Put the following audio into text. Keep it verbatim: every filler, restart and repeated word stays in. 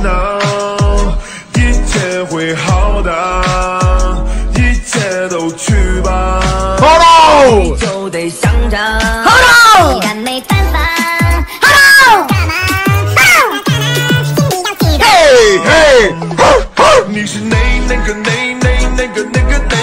恼，一切会好的，一切都去吧。 好喽， 就得想着， 好喽， 依然没办法。 好喽， 心里要记得。 嘿嘿，吼吼， 你是那那个那那那个那个。